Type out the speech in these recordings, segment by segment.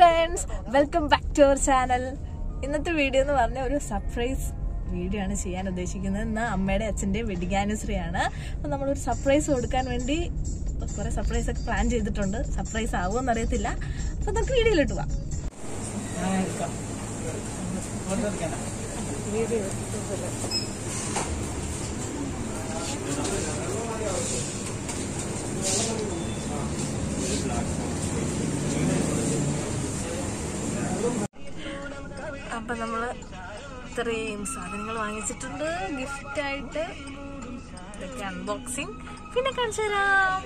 friends, welcome back to our channel. ഇന്നത്തെ video എന്ന് പറഞ്ഞാൽ ഒരു സർപ്രൈസ് വീഡിയോ ആണ് ചെയ്യാൻ ഉദ്ദേശിക്കുന്നത്. ഇന്ന് അമ്മയുടെ അച്ഛൻ്റെ വെഡിങ് ആനിവേഴ്സറി ആണ്. അപ്പോൾ നമ്മളൊരു സർപ്രൈസ് കൊടുക്കാൻ വേണ്ടി കുറേ സർപ്രൈസ് ഒക്കെ പ്ലാൻ ചെയ്തിട്ടുണ്ട്. സർപ്രൈസ് ആവുമെന്ന് അറിയത്തില്ല. അപ്പോൾ നമുക്ക് വീഡിയോയിലിട്ട് പോവാം. അപ്പം നമ്മൾ ഇത്രയും സാധനങ്ങൾ വാങ്ങിച്ചിട്ടുണ്ട് ഗിഫ്റ്റായിട്ട്. ഇതൊക്കെ അൺബോക്സിങ് പിന്നെ കാണിച്ചു തരാം.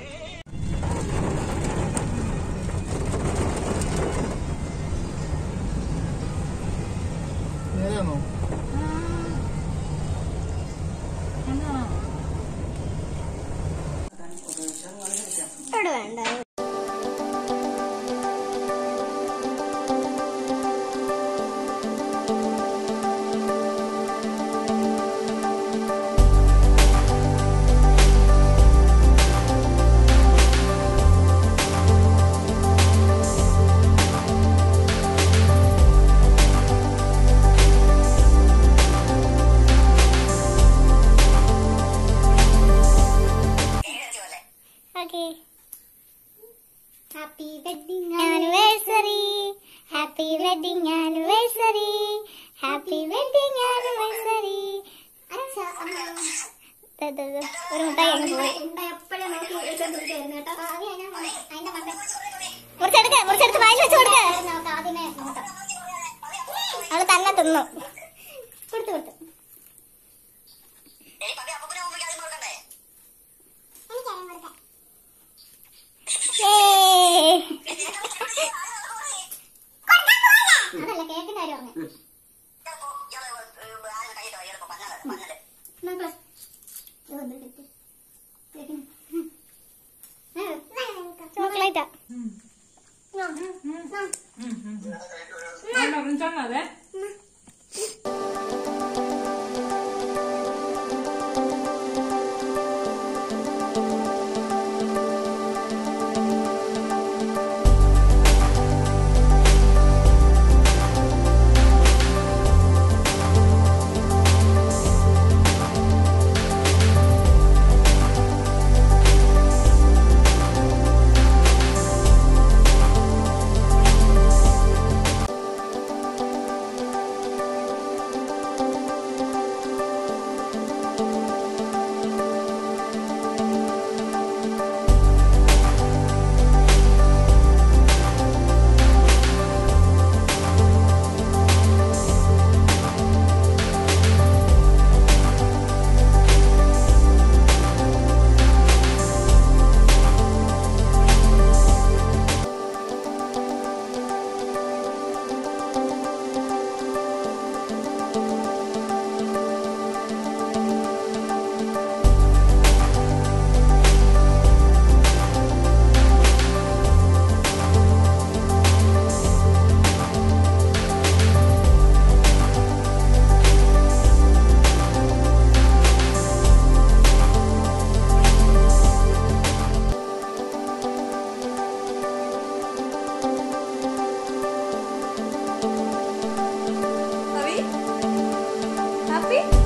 വേണ്ട Happy wedding anniversary, happy wedding anniversary, happy wedding anniversary. അച്ഛാ ഒരു മുട്ടായി എപ്പോഴും നോക്കി എടുത്തോണ്ടിരിക്കുന്നു കേട്ടോ. മുറിച്ചെടുത്ത് വായിൽ വെച്ച് കൊടുക്ക. ആദ്യമേ അവള് തന്നെ തിന്നു. കൊടുത്തു അതല്ല കേക്കിന്റെ കാര്യം പറഞ്ഞു. ചോക്ലേറ്റാ അതെ happy?